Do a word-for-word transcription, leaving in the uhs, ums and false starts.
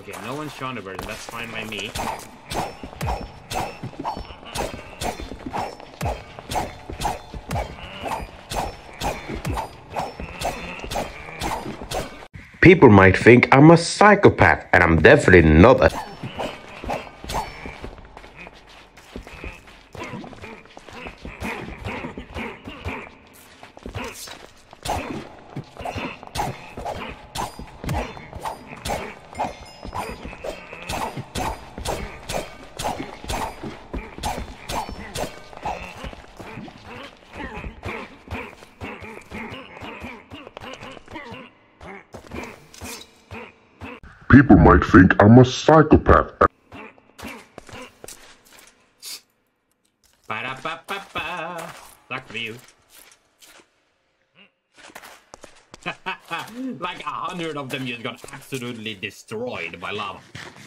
Okay, no one's shot a person. That's fine by me. People might think I'm a psychopath, and I'm definitely not a... People might think I'm a psychopath. Ba-da-ba-ba-ba. Luck for you. Like a hundred of them just got absolutely destroyed by lava.